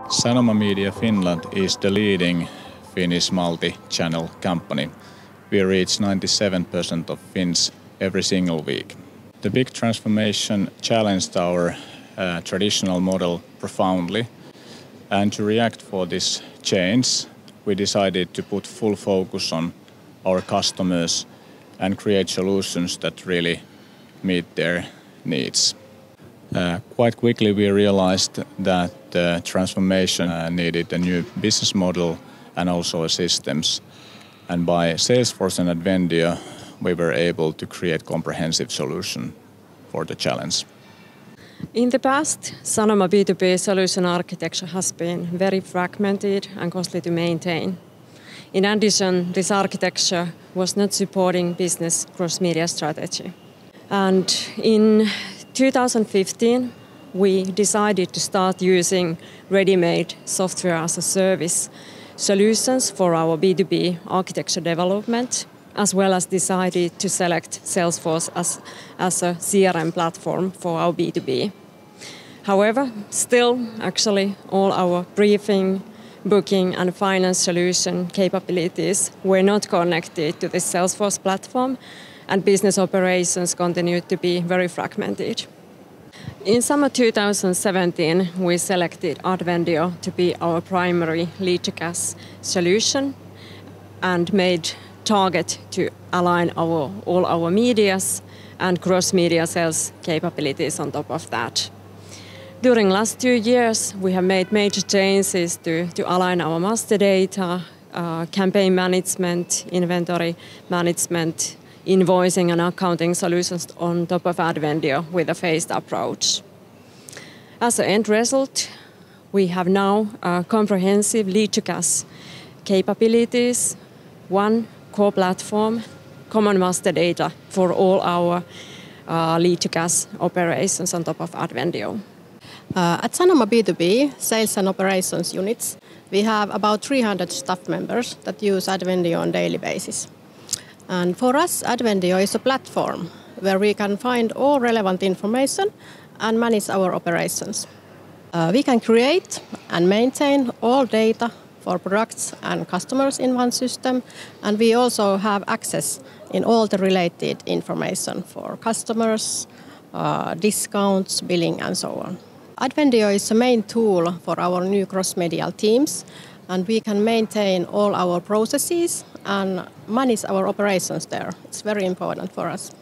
Sanoma Media Finland is the leading Finnish multi-channel company. We reach 97% of Finns every single week. The big transformation challenged our traditional model profoundly, and to react for this change, we decided to put full focus on our customers and create solutions that really meet their needs. Quite quickly we realized that the transformation needed a new business model and also systems. And by Salesforce and ADvendio, we were able to create comprehensive solution for the challenge. In the past, Sanoma B2B solution architecture has been very fragmented and costly to maintain. In addition, this architecture was not supporting business cross-media strategy. And in 2015, we decided to start using ready-made software as a service solutions for our B2B architecture development, as well as decided to select Salesforce as a CRM platform for our B2B. However, still, actually, all our briefing, booking and finance solution capabilities were not connected to the Salesforce platform, and business operations continued to be very fragmented. In summer 2017, we selected ADvendio to be our primary lead-to-cash solution and made target to align all our medias and cross-media sales capabilities on top of that. During last 2 years, we have made major changes to align our master data, campaign management, inventory management, invoicing and accounting solutions on top of ADvendio with a phased approach. As an end result, we have now comprehensive lead-to-cash capabilities, one core platform, common master data for all our lead-to-cash operations on top of ADvendio. At Sanoma B2B Sales and Operations units, we have about 300 staff members that use ADvendio on a daily basis. And for us, ADvendio is a platform where we can find all relevant information and manage our operations. We can create and maintain all data for products and customers in one system, and we also have access in all the related information for customers, discounts, billing and so on. ADvendio is the main tool for our new cross-medial teams, and we can maintain all our processes and manage our operations there. It's very important for us.